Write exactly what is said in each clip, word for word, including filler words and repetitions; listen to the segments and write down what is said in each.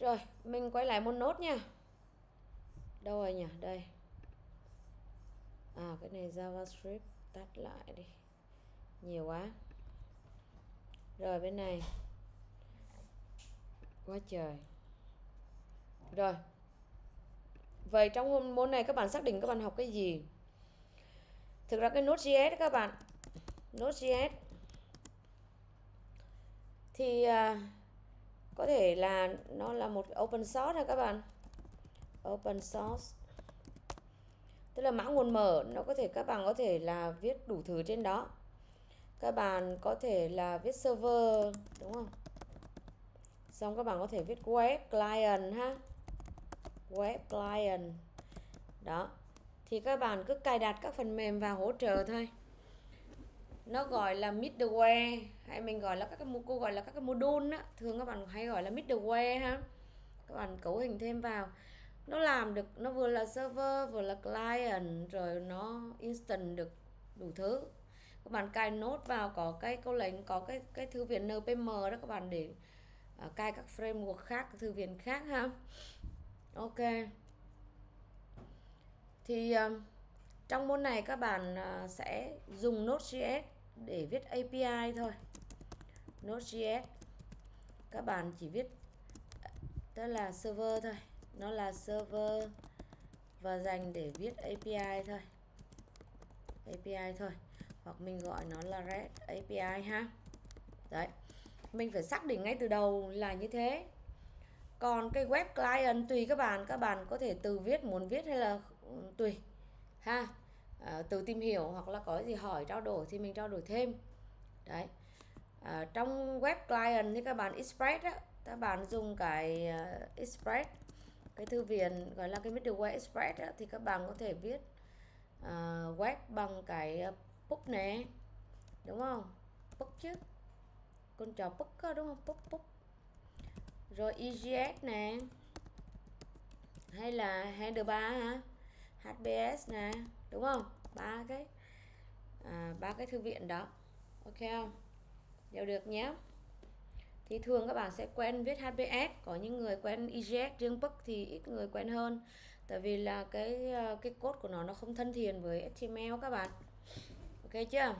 Rồi, mình quay lại một nốt nha. Đâu rồi nhỉ? Đây. À, cái này JavaScript, tắt lại đi. Nhiều quá. Rồi, bên này. Quá trời. Rồi. Vậy trong môn này các bạn xác định các bạn học cái gì? Thực ra cái Node.js các bạn. Node.js thì à, có thể là nó là một open source ha các bạn. Open source tức là mã nguồn mở, nó có thể các bạn có thể là viết đủ thứ trên đó. Các bạn có thể là viết server, đúng không? Xong các bạn có thể viết web client ha. Web client. Đó. Thì các bạn cứ cài đặt các phần mềm vào hỗ trợ thôi. Nó gọi là middleware, hay mình gọi là các cái cô gọi là các cái module á, thường các bạn hay gọi là middleware ha. Các bạn cấu hình thêm vào. Nó làm được, nó vừa là server vừa là client, rồi nó instant được đủ thứ. Các bạn cài nốt vào, có cái câu lệnh, có cái cái thư viện en pê em đó các bạn, để uh, cài các framework khác, các thư viện khác ha. Ok. Thì uh, trong môn này các bạn uh, sẽ dùng Node.js để viết a pê i thôi. Node.js các bạn chỉ viết tức là server thôi, nó là server và dành để viết a pê i thôi. a pê i thôi, hoặc mình gọi nó là REST a pê i ha. Đấy, mình phải xác định ngay từ đầu là như thế. Còn cái web client tùy các bạn, các bạn có thể tự viết, muốn viết hay là tùy ha. À, tự tìm hiểu hoặc là có gì hỏi trao đổi thì mình trao đổi thêm. Đấy. À, trong web client thì các bạn Express á, các bạn dùng cái uh, Express, cái thư viện gọi là cái middleware Express á, thì các bạn có thể viết uh, web bằng cái uh, Púc nè, đúng không? Púc chứ, con chó Púc đó, đúng không? Púc Púc. Rồi e giê ét nè, hay là Handlebar ha, hát bê ét nè, đúng không? Ba cái à, ba cái thư viện đó, ok không? Đều được nhé. Thì thường các bạn sẽ quen viết hát bê ét, có những người quen e giê ét, riêng Púc thì ít người quen hơn, tại vì là cái cái code của nó nó không thân thiện với ếch ti em eo các bạn. Ok chưa?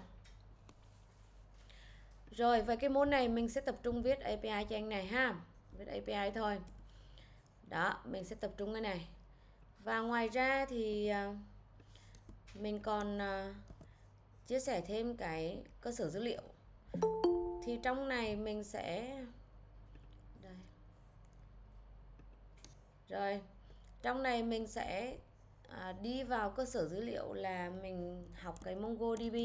Rồi, về cái môn này mình sẽ tập trung viết a pê i cho anh này ha. Viết a pê i thôi. Đó, mình sẽ tập trung cái này. Và ngoài ra thì mình còn chia sẻ thêm cái cơ sở dữ liệu. Thì trong này mình sẽ đây. Rồi, trong này mình sẽ à, đi vào cơ sở dữ liệu là mình học cái MongoDB.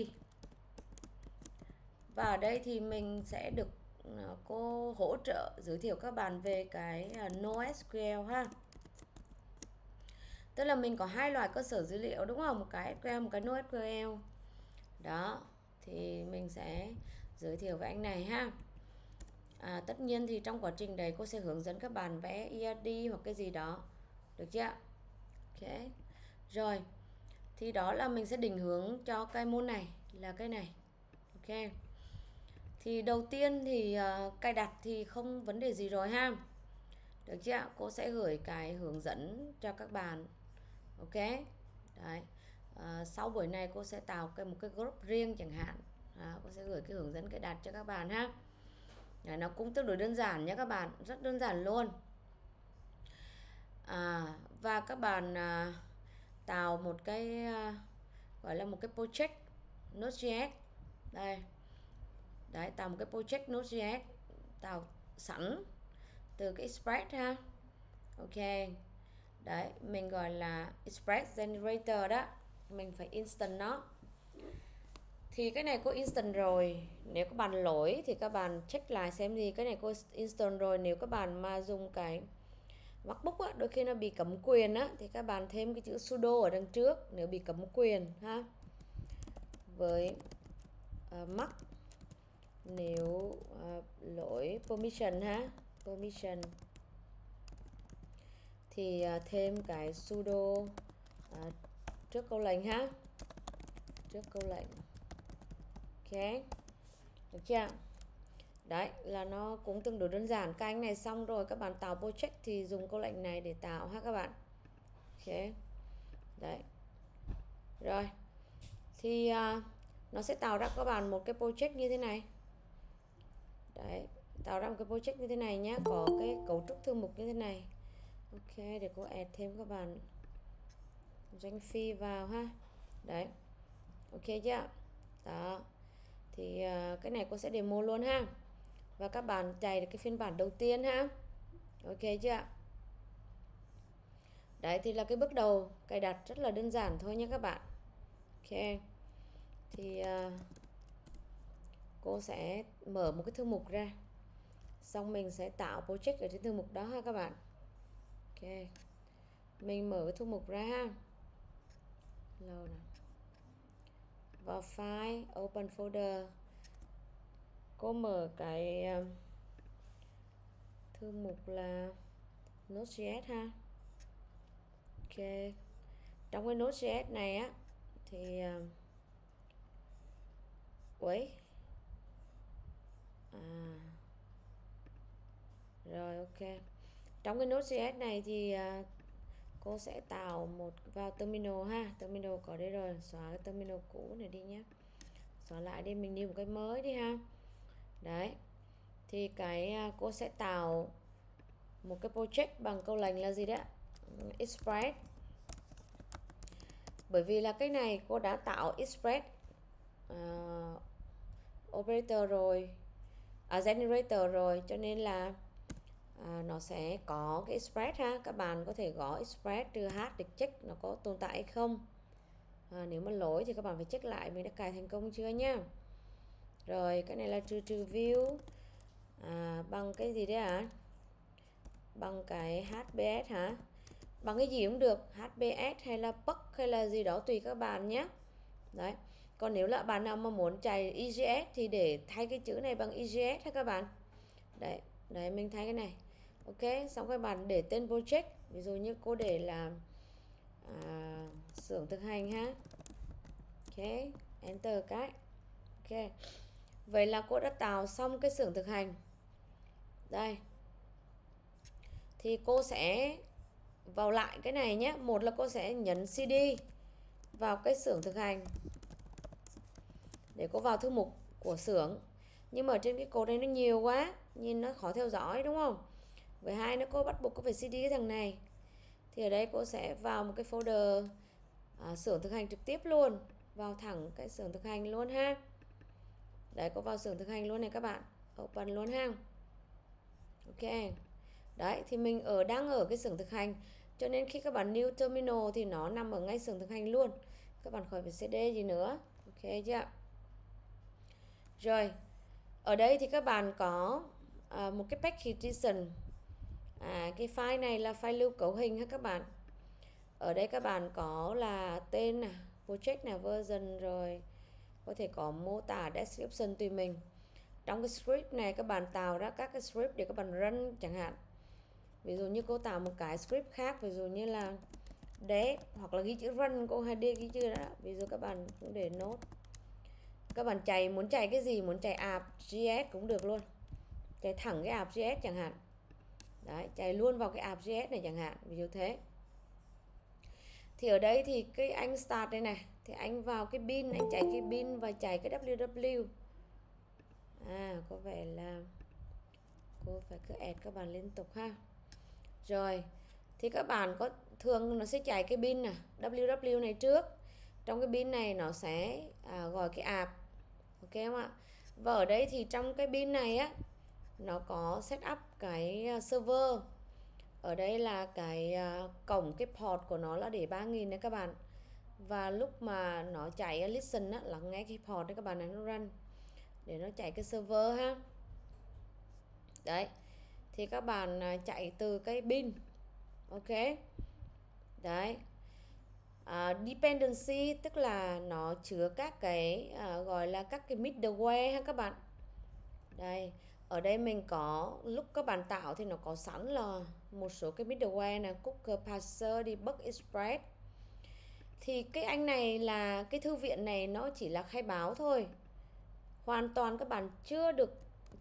Và ở đây thì mình sẽ được à, cô hỗ trợ giới thiệu các bạn về cái à, NoSQL ha. Tức là mình có hai loại cơ sở dữ liệu, đúng không? Một cái ét quy eo, một cái NoSQL. Đó, thì mình sẽ giới thiệu với anh này ha. À, tất nhiên thì trong quá trình đấy cô sẽ hướng dẫn các bạn vẽ e rờ đê hoặc cái gì đó, được chưa? Ok. Rồi, thì đó là mình sẽ định hướng cho cái môn này là cái này. Ok. Thì đầu tiên thì uh, cài đặt thì không vấn đề gì rồi ha. Được chưa? Cô sẽ gửi cái hướng dẫn cho các bạn. Ok. Đấy. Uh, sau buổi này cô sẽ tạo cái một cái group riêng chẳng hạn. À, cô sẽ gửi cái hướng dẫn cài đặt cho các bạn ha. Đấy, nó cũng tương đối đơn giản nhé các bạn, rất đơn giản luôn. À, và các bạn à, tạo một cái à, gọi là một cái project Node.js đây. Đấy, tạo một cái project Node.js tạo sẵn từ cái Express ha. Ok. Đấy, mình gọi là Express Generator đó. Mình phải instant nó. Thì cái này có instant rồi. Nếu các bạn lỗi thì các bạn check lại xem gì. Cái này có instant rồi. Nếu các bạn mà dùng cái MacBook á, đôi khi nó bị cấm quyền á, thì các bạn thêm cái chữ sudo ở đằng trước nếu bị cấm quyền ha. Với uh, Mac nếu uh, lỗi permission ha, permission thì uh, thêm cái sudo uh, trước câu lệnh ha, trước câu lệnh. Ok, được chưa? Đấy là nó cũng tương đối đơn giản. Cái anh này xong rồi các bạn tạo project thì dùng câu lệnh này để tạo ha các bạn. Ok. Đấy. Rồi. Thì uh, nó sẽ tạo ra các bạn một cái project như thế này. Đấy, tạo ra một cái project như thế này nhé, có cái cấu trúc thư mục như thế này. Ok, để cô add thêm các bạn doanh phi vào ha. Đấy. Ok chưa? Đó. Thì uh, cái này cô sẽ demo luôn ha. Và các bạn chạy được cái phiên bản đầu tiên ha. Ok chưa? Đấy thì là cái bước đầu cài đặt rất là đơn giản thôi nhé các bạn. Ok. Thì uh, cô sẽ mở một cái thư mục ra. Xong mình sẽ tạo project ở trên thư mục đó ha các bạn. Ok. Mình mở cái thư mục ra ha. Lâu nào. Vào file, open folder. Cô mở cái uh, thư mục là Node.js ha. Ok. Trong cái Node.js này á thì uh, Ui. À. Rồi ok. Trong cái Node.js này thì uh, cô sẽ tạo một vào terminal ha. Terminal có đây rồi, xóa cái terminal cũ này đi nhé. Xóa lại đi, mình new một cái mới đi ha. Đấy. Thì cái uh, cô sẽ tạo một cái project bằng câu lệnh là gì đấy? Express. Bởi vì là cái này cô đã tạo express uh, operator rồi, à, generator rồi, cho nên là à, nó sẽ có cái express ha. Các bạn có thể gõ express trừ h để check nó có tồn tại hay không. À, nếu mà lỗi thì các bạn phải check lại mình đã cài thành công chưa nhá. Rồi cái này là trừ trừ view à, bằng cái gì đấy à? Bằng cái hát bê ét hả? Bằng cái gì cũng được, hát bê ét hay là puck hay là gì đó tùy các bạn nhé. Đấy. Còn nếu là bạn nào mà muốn chạy i giê ét thì để thay cái chữ này bằng i giê ét ha các bạn. Đấy, đấy mình thay cái này. Ok, xong các bạn để tên project, ví dụ như cô để là à, xưởng thực hành ha. Ok, enter cái. Ok. Vậy là cô đã tạo xong cái xưởng thực hành. Đây. Thì cô sẽ vào lại cái này nhé. Một là cô sẽ nhấn xê đê vào cái xưởng thực hành để cô vào thư mục của xưởng. Nhưng mà ở trên cái code này nó nhiều quá, nhìn nó khó theo dõi đúng không? Với hai nữa cô bắt buộc cô phải xê đê cái thằng này. Thì ở đây cô sẽ vào một cái folder à, xưởng thực hành trực tiếp luôn, vào thẳng cái xưởng thực hành luôn ha. Đấy, cô vào xưởng thực hành luôn này các bạn, open luôn ha. Ok. Đấy, thì mình ở đang ở cái xưởng thực hành, cho nên khi các bạn new terminal thì nó nằm ở ngay xưởng thực hành luôn. Các bạn khỏi phải cd gì nữa. Ok chưa? Rồi, ở đây thì các bạn có à, một cái package.json. À, cái file này là file lưu cấu hình ha các bạn. Ở đây các bạn có là tên nè, project là version, rồi có thể có mô tả description tùy mình. Trong cái script này các bạn tạo ra các cái script để các bạn run chẳng hạn. Ví dụ như cô tạo một cái script khác, ví dụ như là dev hoặc là ghi chữ run, cô hay đi ghi chữ đó. Ví dụ các bạn cũng để nốt. Các bạn chạy, muốn chạy cái gì, muốn chạy app.js cũng được luôn. Chạy thẳng cái app.js chẳng hạn. Đấy, chạy luôn vào cái app.js này chẳng hạn, ví dụ thế. Thì ở đây thì cái anh start đây này, thì anh vào cái bin, anh chạy cái bin và chạy cái vê kép vê. À, có vẻ là cô phải cứ add các bạn liên tục ha. Rồi, thì các bạn có thường nó sẽ chạy cái bin nè, vê kép vê này trước. Trong cái bin này nó sẽ à, gọi cái app. Ok không ạ? Và ở đây thì trong cái bin này á, nó có set up cái server. Ở đây là cái uh, cổng, cái port của nó là để ba nghìn đấy các bạn. Và lúc mà nó chạy listen á, lắng nghe cái port đấy các bạn, này nó run để nó chạy cái server ha. Đấy. Thì các bạn uh, chạy từ cái bin. Ok. Đấy. Uh, dependency tức là nó chứa các cái uh, gọi là các cái middleware ha các bạn. Đây, ở đây mình có, lúc các bạn tạo thì nó có sẵn là một số cái middleware là Cooker, Parser, Debug, Express. Thì cái anh này là cái thư viện này nó chỉ là khai báo thôi. Hoàn toàn các bạn chưa được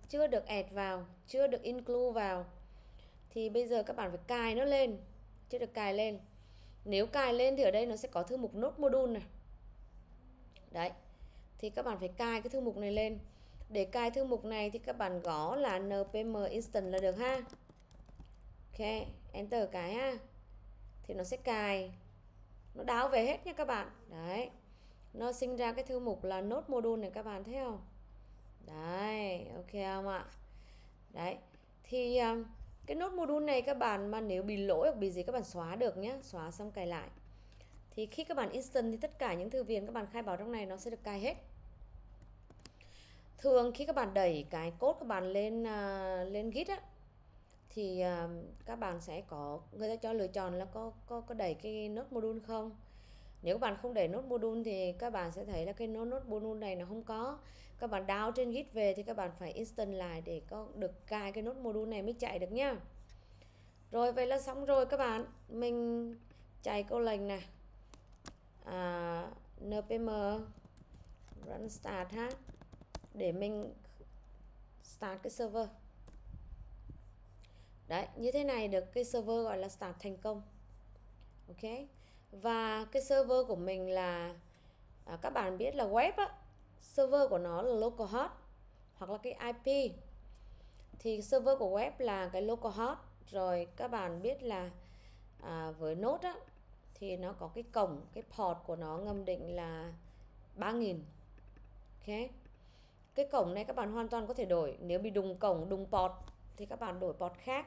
chưa được add vào, chưa được include vào, thì bây giờ các bạn phải cài nó lên, chưa được cài lên. Nếu cài lên thì ở đây nó sẽ có thư mục Node Module này. Đấy, thì các bạn phải cài cái thư mục này lên. Để cài thư mục này thì các bạn gõ là npm install là được ha. Ok, enter cái ha. Thì nó sẽ cài, nó đáo về hết nha các bạn. Đấy, nó sinh ra cái thư mục là Node Module này, các bạn thấy không? Đấy, ok không ạ? Đấy, thì um, cái Node Module này các bạn mà nếu bị lỗi hoặc bị gì các bạn xóa được nhé, xóa xong cài lại. Thì khi các bạn install thì tất cả những thư viện các bạn khai báo trong này nó sẽ được cài hết. Thường khi các bạn đẩy cái code các bạn lên uh, lên Git á, thì uh, các bạn sẽ có, người ta cho lựa chọn là có có có đẩy cái Node Module không. Nếu các bạn không để Node Module thì các bạn sẽ thấy là cái Node Module này nó không có. Các bạn download trên Git về thì các bạn phải install lại để có được cài cái Node Module này mới chạy được nhá. Rồi, vậy là xong rồi các bạn. Mình chạy câu lệnh này, à, npm run start ha, để mình start cái server. Đấy, như thế này được cái server gọi là start thành công. Ok, và cái server của mình là à, các bạn biết là web á, server của nó là localhost hoặc là cái i pê. Thì server của web là cái localhost. Rồi các bạn biết là à, với Node á, thì nó có cái cổng, cái port của nó ngầm định là ba nghìn. Ok, cái cổng này các bạn hoàn toàn có thể đổi. Nếu bị đùng cổng, đùng port thì các bạn đổi port khác.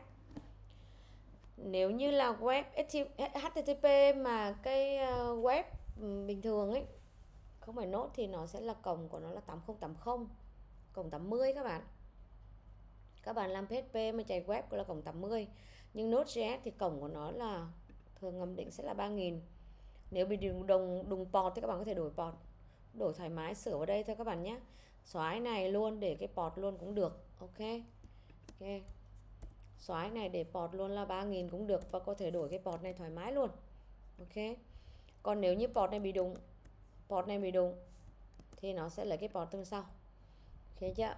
Nếu như là web hát tê tê pê mà cái web bình thường ấy, không phải Node, thì nó sẽ là cổng của nó là tám nghìn tám mươi, cổng tám mươi các bạn. Các bạn làm pê hát pê mà chạy web là cổng tám mươi. Nhưng Node.js thì cổng của nó là thường ngầm định sẽ là ba nghìn. Nếu bị đùng, đùng, đùng port thì các bạn có thể đổi port, đổi thoải mái, sửa vào đây thôi các bạn nhé. Xóa cái này luôn, để cái port luôn cũng được. Ok, ok, xóa cái này để port luôn là ba nghìn cũng được, và có thể đổi cái port này thoải mái luôn. Ok, còn nếu như port này bị đùng, port này bị đùng thì nó sẽ lấy cái port tương sau. Ok chưa?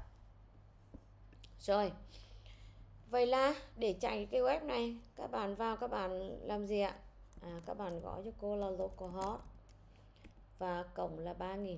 Rồi, vậy là để chạy cái web này, các bạn vào các bạn làm gì ạ? À, các bạn gõ cho cô là localhost và cổng là ba nghìn.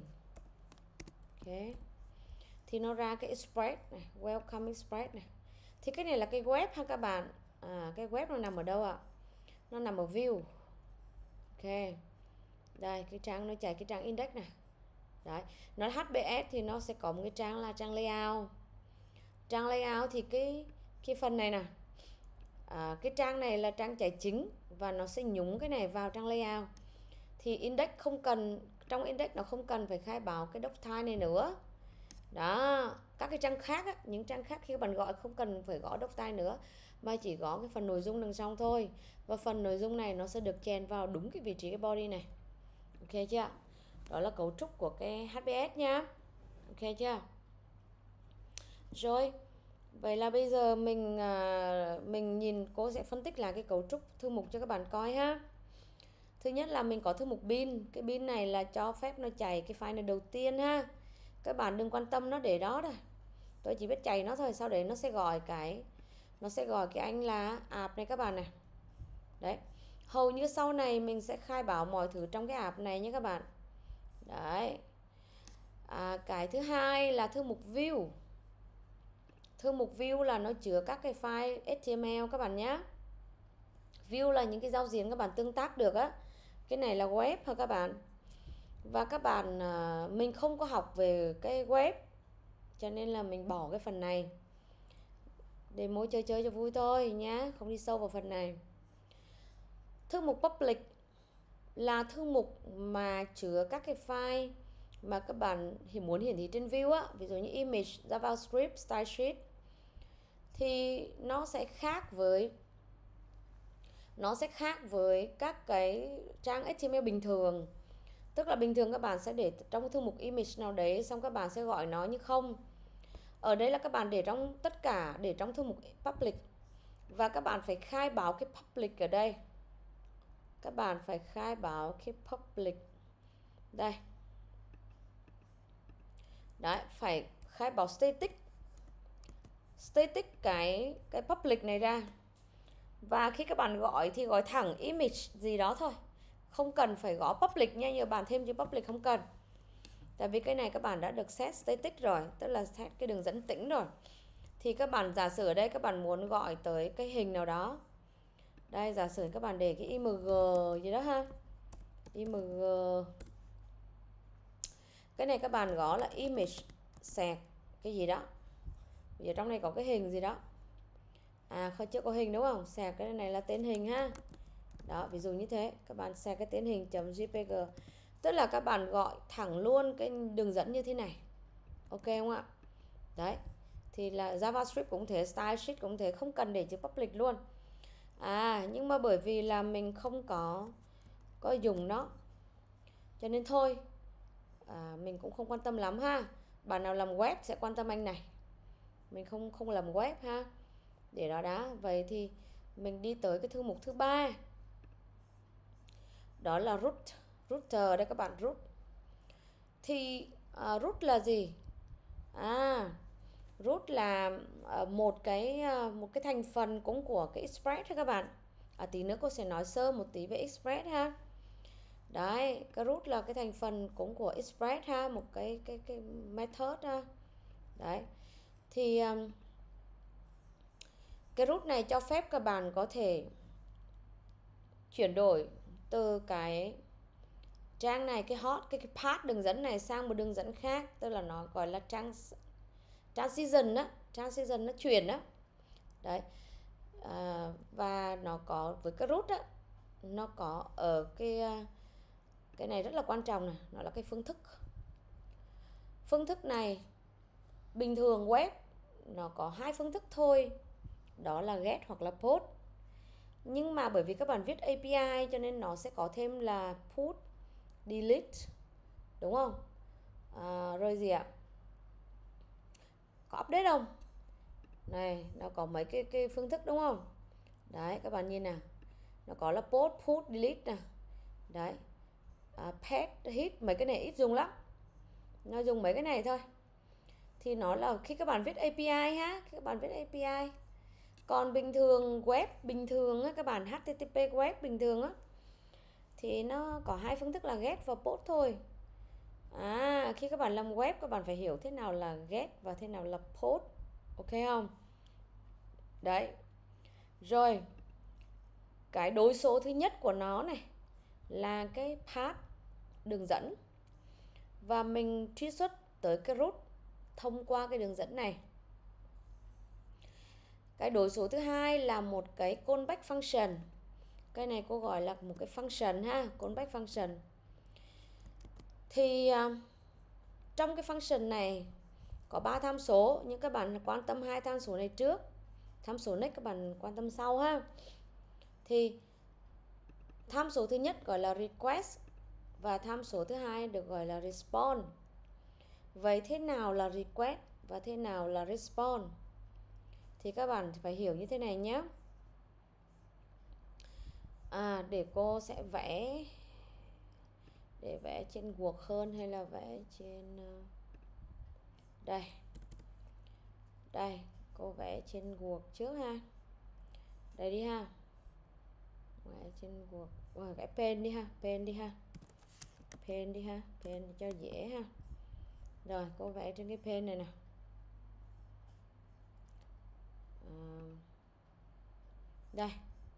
Ok, thì nó ra cái express này, welcome express này. Thì cái này là cái web ha các bạn. À, cái web nó nằm ở đâu ạ? Nó nằm ở view. Ok, đây cái trang nó chạy cái trang index này. Đấy, nó hát bê ét thì nó sẽ có một cái trang là trang layout. Trang layout thì cái cái phần này nè, à, cái trang này là trang chạy chính và nó sẽ nhúng cái này vào trang layout. Thì index không cần, trong index nó không cần phải khai báo cái doctype này nữa. Đó, các cái trang khác á, những trang khác khi các bạn gọi không cần phải gõ doctype nữa, mà chỉ gõ cái phần nội dung đằng sau thôi. Và phần nội dung này nó sẽ được chèn vào đúng cái vị trí cái body này. Ok chưa? Đó là cấu trúc của cái hát bê ét nhá. Ok chưa? Rồi, vậy là bây giờ mình à, mình nhìn, cô sẽ phân tích lại cái cấu trúc thư mục cho các bạn coi ha. Thứ nhất là mình có thư mục bin. Cái bin này là cho phép nó chạy cái file này đầu tiên ha. Các bạn đừng quan tâm nó để đó thôi, tôi chỉ biết chạy nó thôi. Sau đấy nó sẽ gọi cái nó sẽ gọi cái anh là app này các bạn này. Đấy, hầu như sau này mình sẽ khai báo mọi thứ trong cái app này nhé các bạn. Đấy, à, cái thứ hai là thư mục view. Thư mục view là nó chứa các cái file ếch ti em eo các bạn nhé. View là những cái giao diện các bạn tương tác được á. Cái này là web hả các bạn. Và các bạn, mình không có học về cái web, cho nên là mình bỏ cái phần này để mỗi chơi chơi cho vui thôi nhé, không đi sâu vào phần này. Thư mục public là thư mục mà chứa các cái file mà các bạn muốn hiển thị trên view á, ví dụ như image, JavaScript, stylesheet, thì nó sẽ khác với nó sẽ khác với các cái trang ếch ti em eo bình thường. Tức là bình thường các bạn sẽ để trong thư mục image nào đấy, xong các bạn sẽ gọi nó như không. Ở đây là các bạn để trong tất cả, để trong thư mục public. Và các bạn phải khai báo cái public ở đây. Các bạn phải khai báo cái public. Đây. Đấy, phải khai báo static. static cái cái public này ra. Và khi các bạn gọi thì gọi thẳng image gì đó thôi, không cần phải gõ public nha, nhiều bạn thêm chữ public không cần. Tại vì cái này các bạn đã được set static rồi, tức là set cái đường dẫn tĩnh rồi. Thì các bạn giả sử ở đây các bạn muốn gọi tới cái hình nào đó. Đây, giả sử các bạn để cái img gì đó ha. Img. Cái này các bạn gõ là image sạc cái gì đó. Bây giờ trong này có cái hình gì đó. À, không, chưa có hình đúng không? Sạc cái này là tên hình ha. Đó, ví dụ như thế, các bạn sạc cái tên hình .jpg. Tức là các bạn gọi thẳng luôn cái đường dẫn như thế này. Ok không ạ? Đấy. Thì là JavaScript cũng thế, StyleSheet cũng thế, không cần để chữ public luôn. À, nhưng mà bởi vì là mình không có có dùng nó, cho nên thôi, à, mình cũng không quan tâm lắm ha. Bạn nào làm web sẽ quan tâm anh này. Mình không không làm web ha. Để đó đã. Vậy thì mình đi tới cái thư mục thứ ba. Đó là root. Router đây các bạn, root. Thì uh, root là gì? À, root là uh, một cái uh, một cái thành phần cũng của cái Express ha các bạn. À, tí nữa cô sẽ nói sơ một tí về Express ha. Đấy, cái root là cái thành phần cũng của Express ha, một cái cái cái method ha. Đấy. Thì um, cái root này cho phép các bạn có thể chuyển đổi từ cái trang này, cái hot, cái, cái path đường dẫn này sang một đường dẫn khác, tức là nó gọi là trans transition á, transition nó chuyển á. Đấy. À, và nó có với cái root á, nó có ở cái cái này rất là quan trọng này, nó là cái phương thức. Phương thức này bình thường web nó có hai phương thức thôi, đó là get hoặc là post. Nhưng mà bởi vì các bạn viết a pê i cho nên nó sẽ có thêm là put, delete, đúng không? À, rồi gì ạ? Có update không? Này, nó có mấy cái cái phương thức đúng không? Đấy, các bạn nhìn nào. Nó có là post, put, delete nè. Đấy. À, path, hit, mấy cái này ít dùng lắm. Nó dùng mấy cái này thôi. Thì nó là khi các bạn viết a pê i ha, khi các bạn viết a pê i. Còn bình thường web bình thường á, các bạn hát tê tê pê web bình thường á, thì nó có hai phương thức là get và post thôi. À, khi các bạn làm web các bạn phải hiểu thế nào là get và thế nào là post. Ok không? Đấy. Rồi. Cái đối số thứ nhất của nó này là cái path đường dẫn. Và mình truy xuất tới cái root thông qua cái đường dẫn này. Cái đối số thứ hai là một cái callback function. Cái này cô gọi là một cái function ha, callback function. Thì uh, trong cái function này có ba tham số, nhưng các bạn quan tâm hai tham số này trước. Tham số next các bạn quan tâm sau ha. Thì tham số thứ nhất gọi là request và tham số thứ hai được gọi là response. Vậy thế nào là request và thế nào là response? Thì các bạn phải hiểu như thế này nhé. À, để cô sẽ vẽ, để vẽ trên Word hơn hay là vẽ trên đây. Đây, cô vẽ trên Word trước ha. Đây đi ha. Vẽ trên Word. Rồi, vẽ pen đi ha, pen đi ha. Pen đi ha, pen cho dễ ha. Rồi, cô vẽ trên cái pen này nè. À, đây.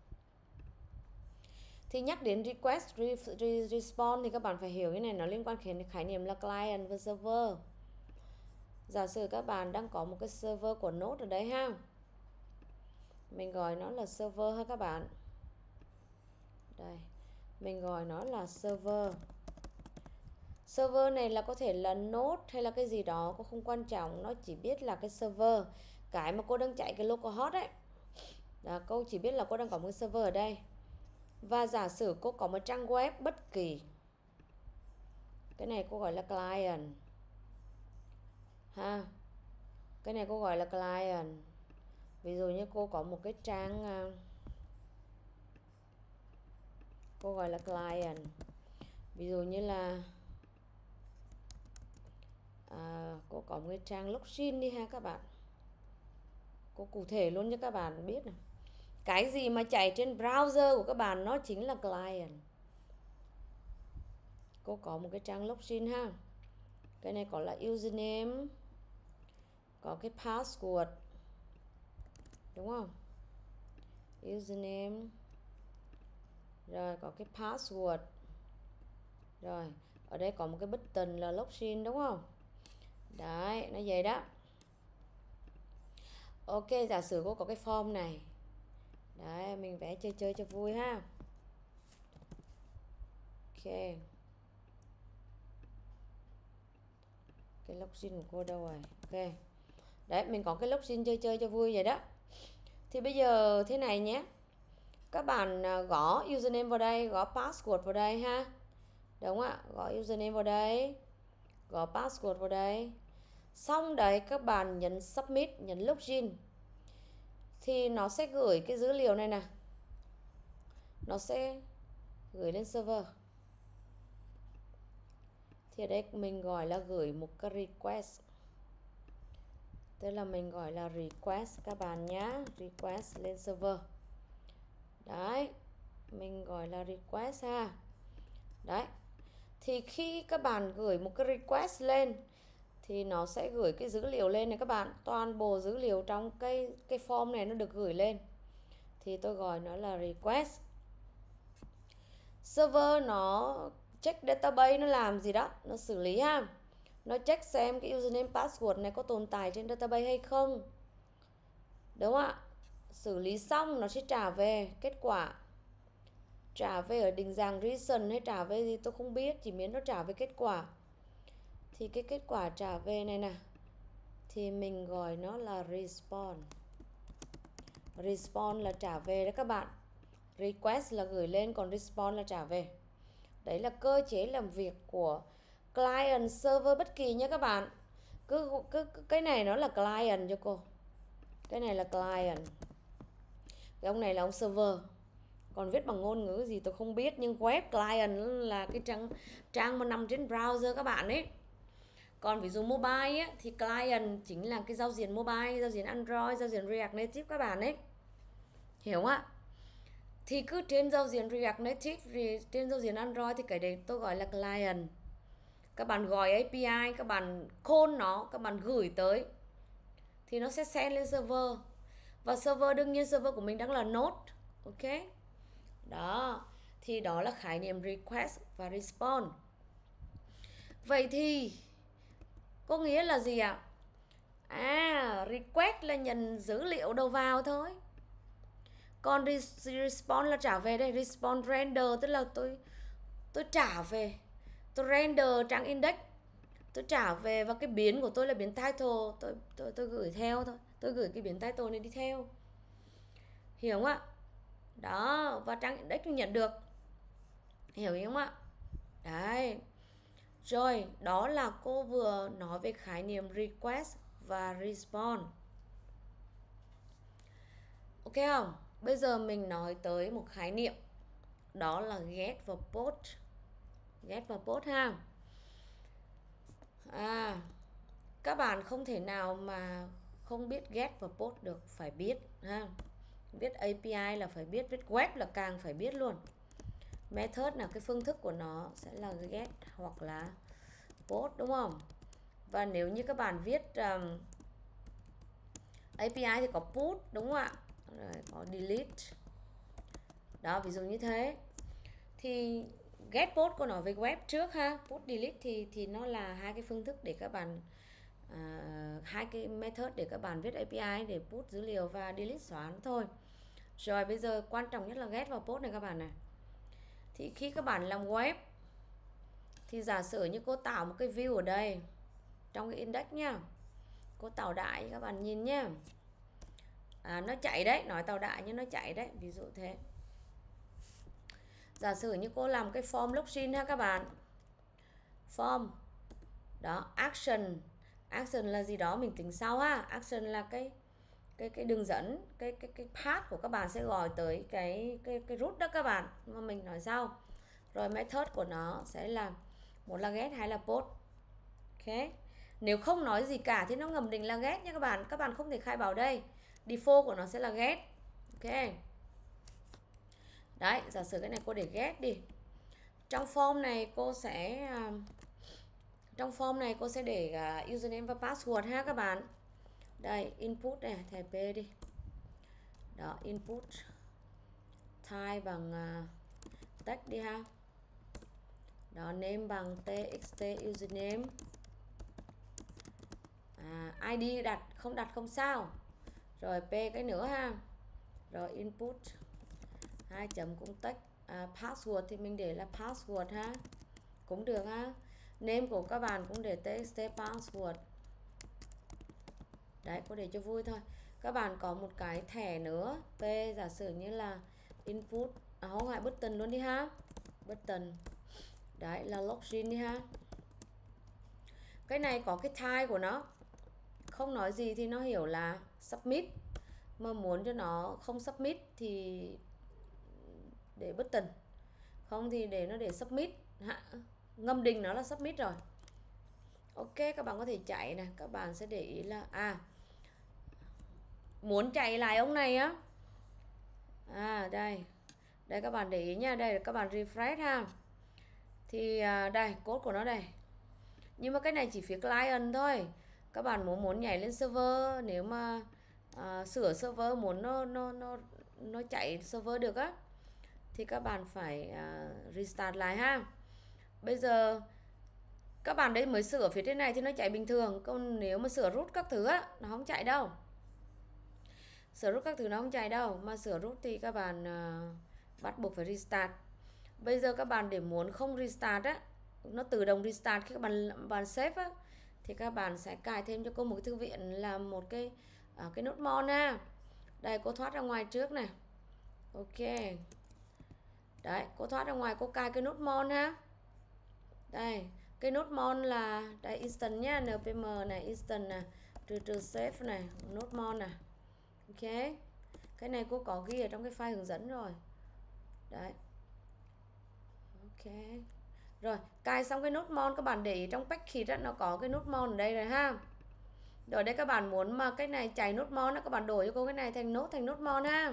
Thì nhắc đến request, re, re, response thì các bạn phải hiểu cái này, nó liên quan đến khái niệm là client và server. Giả sử các bạn đang có một cái server của Node ở đấy ha. Mình gọi nó là server ha các bạn. Đây. Mình gọi nó là server. Server này là có thể là Node hay là cái gì đó, cũng không quan trọng, nó chỉ biết là cái server. Cái mà cô đang chạy cái localhost ấy. Đó, cô chỉ biết là cô đang có một server ở đây. Và giả sử cô có một trang web bất kỳ. Cái này cô gọi là client. Ha. Cái này cô gọi là client. Ví dụ như cô có một cái trang, cô gọi là client. Ví dụ như là à, cô có một cái trang login đi ha các bạn. Cô cụ thể luôn cho các bạn biết này. Cái gì mà chạy trên browser của các bạn nó chính là client. Cô có một cái trang login ha. Cái này có là username, có cái password, đúng không? Username, rồi có cái password, rồi ở đây có một cái button là login, đúng không? Đấy, nó vậy đó. Ok, giả sử cô có cái form này. Đấy, mình vẽ chơi chơi cho vui ha. Ok. Cái login của cô đâu rồi? Ok. Đấy, mình có cái login chơi chơi cho vui vậy đó. Thì bây giờ thế này nhé. Các bạn gõ username vào đây, gõ password vào đây ha. Đúng ạ, gõ username vào đây, gõ password vào đây. Xong đấy các bạn nhấn submit, nhấn login. Thì nó sẽ gửi cái dữ liệu này nè. Nó sẽ gửi lên server. Thì ở đây mình gọi là gửi một cái request. Tức là mình gọi là request các bạn nhá, request lên server. Đấy, mình gọi là request ha. Đấy. Thì khi các bạn gửi một cái request lên thì nó sẽ gửi cái dữ liệu lên này các bạn. Toàn bộ dữ liệu trong cái cái form này nó được gửi lên. Thì tôi gọi nó là request. Server nó check database, nó làm gì đó, nó xử lý ha. Nó check xem cái username password này có tồn tại trên database hay không. Đúng không ạ? Xử lý xong nó sẽ trả về kết quả. Trả về ở định dạng reason hay trả về gì tôi không biết, chỉ miễn nó trả về kết quả. Thì cái kết quả trả về này nè, thì mình gọi nó là response. Response là trả về đó các bạn. Request là gửi lên, còn response là trả về. Đấy là cơ chế làm việc của client server bất kỳ nhé các bạn. Cứ, cứ, cứ cái này nó là client cho cô. Cái này là client. Cái ông này là ông server. Còn viết bằng ngôn ngữ gì tôi không biết, nhưng web client là cái trang trang mà nằm trên browser các bạn ấy. Còn ví dụ mobile ấy, thì client chính là cái giao diện mobile, giao diện Android, giao diện React Native các bạn ấy. Hiểu không ạ? Thì cứ trên giao diện React Native, trên giao diện Android thì cái đấy tôi gọi là client. Các bạn gọi a pê i, các bạn call nó, các bạn gửi tới thì nó sẽ send lên server. Và server đương nhiên server của mình đang là Node. Ok. Đó. Thì đó là khái niệm request và response. Vậy thì có nghĩa là gì ạ? À, request là nhận dữ liệu đầu vào thôi. Còn response là trả về đây. Response render tức là tôi tôi trả về. Tôi render trang index. Tôi trả về và cái biến của tôi là biến title. Tôi, tôi, tôi gửi theo thôi. Tôi gửi cái biến title này đi theo. Hiểu không ạ? Đó. Và trang index mình nhận được. Hiểu không ạ? Đấy. Rồi, đó là cô vừa nói về khái niệm request và response. Ok không? Bây giờ mình nói tới một khái niệm. Đó là get và post. Get và post ha. À, các bạn không thể nào mà không biết get và post được, phải biết ha. Viết a pê i là phải biết, viết web là càng phải biết luôn. Method là cái phương thức của nó sẽ là get hoặc là post, đúng không? Và nếu như các bạn viết um, a pê i thì có put, đúng không ạ? Rồi có delete. Đó, ví dụ như thế. Thì get post của nó về web trước ha, put delete thì thì nó là hai cái phương thức để các bạn uh, hai cái method để các bạn viết a pê i để put dữ liệu và delete xóa thôi. Rồi bây giờ quan trọng nhất là get và post này các bạn này. Thì khi các bạn làm web thì giả sử như cô tạo một cái view ở đây trong cái index nhá. Cô tạo đại các bạn nhìn nhá. À, nó chạy đấy, nói tạo đại nhưng nó chạy đấy, ví dụ thế. Giả sử như cô làm cái form login ha các bạn. Form. Đó, action. Action là gì đó mình tính sau ha. Action là cái cái cái đường dẫn, cái cái cái path của các bạn sẽ gọi tới cái cái cái root đó các bạn, mà mình nói sau. Rồi method của nó sẽ là một là get hay là post. Ok. Nếu không nói gì cả thì nó ngầm định là get nha các bạn. Các bạn không thể khai báo đây. default của nó sẽ là get. Ok. Đấy, giả sử cái này cô để get đi. Trong form này cô sẽ uh, trong form này cô sẽ để uh, username và password ha các bạn. Đây, input này, thẻ P đi. Đó, input type bằng uh, text đi ha. Đó, name bằng txt username. À, i đê đặt, không đặt không sao. Rồi P cái nữa ha. Rồi input hai chấm cũng text. À, password thì mình để là password ha. Cũng được ha. Name của các bạn cũng để txt password. Đấy, cô để cho vui thôi. Các bạn có một cái thẻ nữa. P giả sử như là input. À, không phải button luôn đi ha. Button. Đấy là login đi ha. Cái này có cái type của nó. Không nói gì thì nó hiểu là submit. Mà muốn cho nó không submit thì để button. Không thì để nó để submit. Ngâm đình nó là submit rồi. Ok, các bạn có thể chạy này. Các bạn sẽ để ý là à muốn chạy lại ông này á. À đây. Đây các bạn để ý nha. Đây các bạn refresh ha. Thì à, đây code của nó đây. Nhưng mà cái này chỉ phía client thôi. Các bạn muốn muốn nhảy lên server, nếu mà à, sửa server muốn nó nó nó nó chạy server được á thì các bạn phải à, restart lại ha. Bây giờ các bạn đấy mới sửa phía trên này thì nó chạy bình thường, còn nếu mà sửa root các thứ á nó không chạy đâu. Sửa root các thứ nó không chạy đâu, mà sửa root thì các bạn à, bắt buộc phải restart. Bây giờ các bạn để muốn không restart á, nó tự động restart khi các bạn bạn save á, thì các bạn sẽ cài thêm cho cô một cái thư viện là một cái à, cái nốt mon ha. Đây cô thoát ra ngoài trước này. Ok. Đấy, cô thoát ra ngoài, cô cài cái nốt mon ha. Đây, cái nốt mon là đây instant nhá, npm này, instant này, trừ trừ save này, nốt mon này. Ok. Cái này cô có ghi ở trong cái file hướng dẫn rồi. Đấy. Ok. Rồi, cài xong cái nốt mon, các bạn để ý trong package nó có cái nốt mon ở đây rồi ha. Rồi đây các bạn muốn mà cái này chạy nốt mon, các bạn đổi cho cô cái này thành nốt thành nốt mon ha.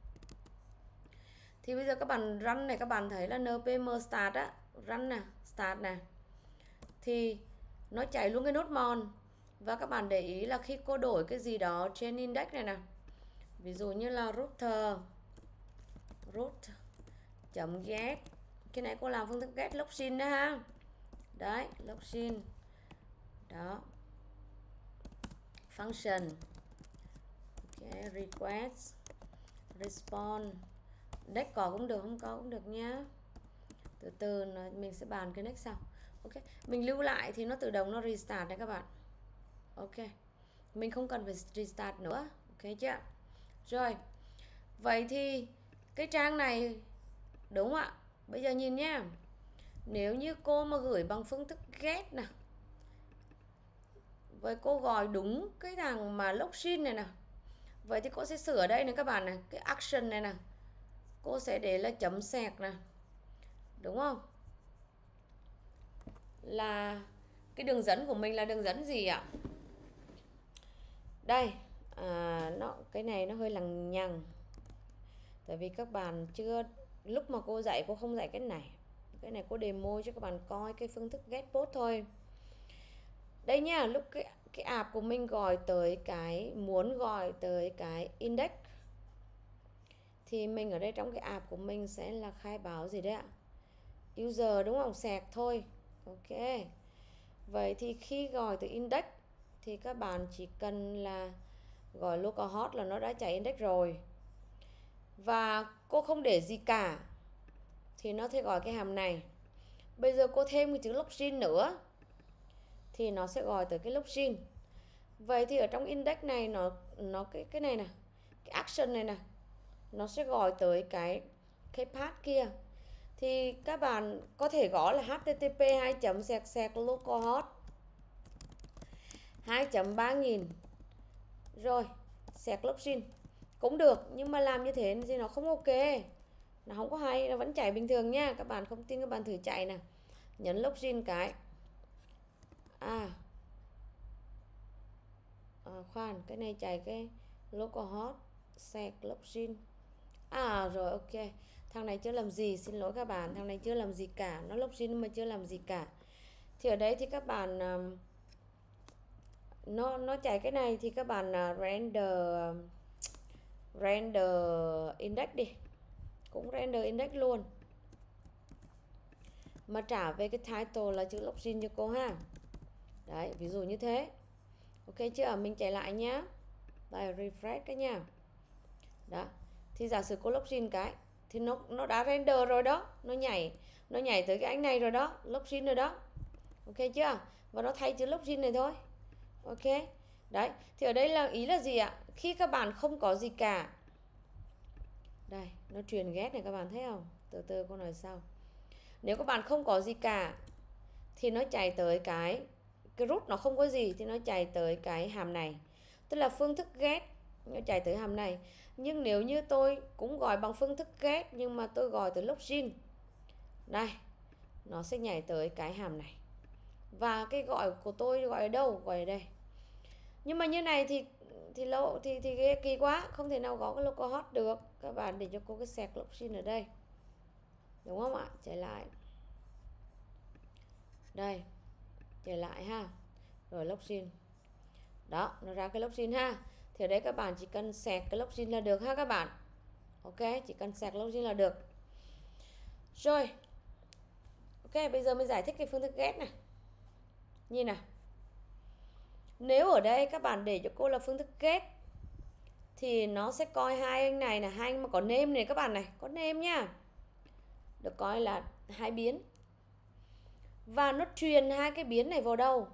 Thì bây giờ các bạn run này, các bạn thấy là npm start á, run nè, start nè. Thì nó chạy luôn cái nốt mon. Và các bạn để ý là khi cô đổi cái gì đó trên index này nè, ví dụ như là router root.get, cái này cô làm phương thức get login đó ha. Đấy, login. Đó. Function. Okay, request, response. Next có cũng được, không có cũng được nhá. Từ từ mình sẽ bàn cái next sau. Ok, mình lưu lại thì nó tự động nó restart đấy các bạn. Ok, mình không cần phải restart nữa. Ok chưa? Rồi, vậy thì cái trang này đúng không ạ? Bây giờ nhìn nhá. Nếu như cô mà gửi bằng phương thức get nè, vậy cô gọi đúng cái thằng mà login này nè, vậy thì cô sẽ sửa đây này các bạn này, cái action này nè, cô sẽ để là chấm sẹt nè, đúng không? Là cái đường dẫn của mình là đường dẫn gì ạ? Đây, à, nó cái này nó hơi lằng nhằng, tại vì các bạn chưa, lúc mà cô dạy cô không dạy cái này, cái này cô demo cho các bạn coi cái phương thức get post thôi. Đây nha, lúc cái cái app của mình gọi tới cái muốn gọi tới cái index thì mình ở đây trong cái app của mình sẽ là khai báo gì đấy ạ? User đúng không? Sạc thôi. Ok. Vậy thì khi gọi từ index thì các bạn chỉ cần là gọi localhost là nó đã chạy index rồi. Và cô không để gì cả thì nó sẽ gọi cái hàm này. Bây giờ cô thêm cái chữ login nữa thì nó sẽ gọi tới cái login. Vậy thì ở trong index này nó nó cái cái này nè, cái action này nè, nó sẽ gọi tới cái cái path kia. Thì các bạn có thể gõ là http hai chấm sạc sạc localhost hai chấm ba nghìn rồi sạc login cũng được, nhưng mà làm như thế thì nó không ok, nó không có hay, nó vẫn chạy bình thường nha. Các bạn không tin các bạn thử chạy nè, nhấn login cái à, à khoan, cái này chạy cái localhost sạc login. À rồi, ok. Thằng này chưa làm gì, xin lỗi các bạn, thằng này chưa làm gì cả, nó login mà chưa làm gì cả. Thì ở đây thì các bạn uh, nó nó chạy cái này thì các bạn uh, render uh, render index đi, cũng render index luôn, mà trả về cái title là chữ login cho cô ha. Đấy, ví dụ như thế. Ok chưa? Mình chạy lại nhá. Đây, refresh cái nha. Đó. Thì giả sử cô login cái thì nó nó đã render rồi đó, nó nhảy nó nhảy tới cái ảnh này rồi đó, login rồi đó. Ok chưa? Và nó thay chữ login này thôi. Ok. Đấy, thì ở đây là ý là gì ạ? Khi các bạn không có gì cả. Đây, nó truyền get này các bạn thấy không? Từ từ cô nói sau. Nếu các bạn không có gì cả thì nó chạy tới cái cái root nó không có gì thì nó chạy tới cái hàm này. Tức là phương thức get nó chạy tới hàm này. Nhưng nếu như tôi cũng gọi bằng phương thức get nhưng mà tôi gọi tới login, đây, nó sẽ nhảy tới cái hàm này. Và cái gọi của tôi gọi ở đâu? Gọi ở đây. Nhưng mà như này thì thì lâu thì thì kỳ quá, không thể nào có cái localhost được. Các bạn để cho cô cái sạc login ở đây. Đúng không ạ? Chạy lại. Đây. Chạy lại ha. Rồi login. Đó, nó ra cái login ha. Thì ở đây các bạn chỉ cần sạc cái login là được ha các bạn. Ok, chỉ cần sạc login là được. Rồi. Ok, bây giờ mình giải thích cái phương thức get này. Nhìn nào. Nếu ở đây các bạn để cho cô là phương thức get thì nó sẽ coi hai anh này là hai anh mà có name này các bạn này, có name nhá. Được coi là hai biến. Và nó truyền hai cái biến này vào đâu?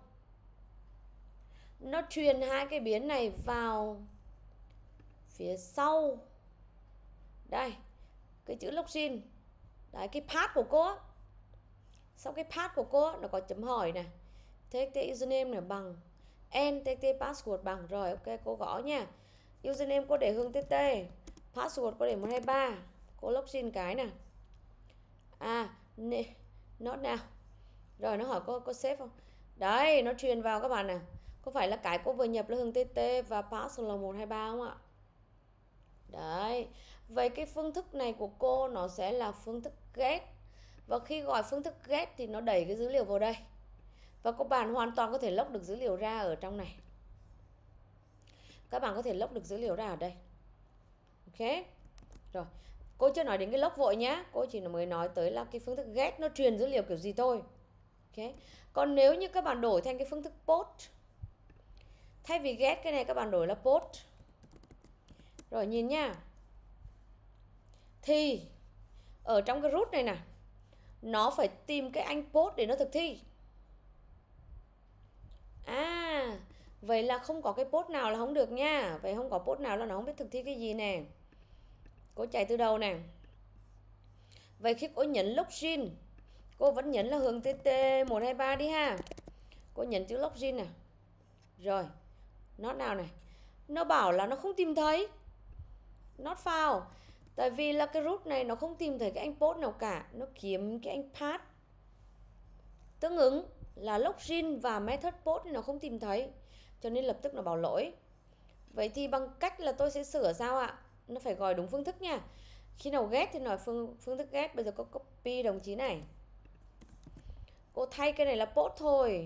Nó truyền hai cái biến này vào phía sau. Đây, cái chữ login. Đấy, cái path của cô. Sau cái path của cô nó có chấm hỏi này. txt username này bằng n txt password bằng. Rồi, ok, cô gõ nha. Username cô để Hương txt, password cô để một hai ba. Cô login cái này. À, not now. Rồi nó hỏi cô có save không? Đấy, nó truyền vào các bạn nè. Có phải là cái cô vừa nhập là Hương txt và password là một hai ba không ạ? Đấy. Vậy cái phương thức này của cô nó sẽ là phương thức get. Và khi gọi phương thức get thì nó đẩy cái dữ liệu vào đây. Và các bạn hoàn toàn có thể log được dữ liệu ra ở trong này. Các bạn có thể log được dữ liệu ra ở đây. Ok. Rồi. Cô chưa nói đến cái log vội nhá. Cô chỉ mới nói tới là cái phương thức get nó truyền dữ liệu kiểu gì thôi. Ok. Còn nếu như các bạn đổi thành cái phương thức post, thay vì get cái này các bạn đổi là post. Rồi nhìn nha. Thì ở trong cái root này nè, nó phải tìm cái anh post để nó thực thi. À, vậy là không có cái post nào là không được nha. Vậy không có post nào là nó không biết thực thi cái gì nè. Cô chạy từ đầu nè. Vậy khi cô nhấn login, cô vẫn nhấn là Hương txt một hai ba đi ha. Cô nhấn chữ login nè. Rồi, not nào này. Nó bảo là nó không tìm thấy. Not found. Tại vì là cái root này nó không tìm thấy cái anh post nào cả. Nó kiếm cái anh path tương ứng là login và method post nó không tìm thấy. Cho nên lập tức nó bảo lỗi. Vậy thì bằng cách là tôi sẽ sửa sao ạ? Nó phải gọi đúng phương thức nha. Khi nào get thì nói phương, phương thức get. Bây giờ có copy đồng chí này. Cô thay cái này là post thôi.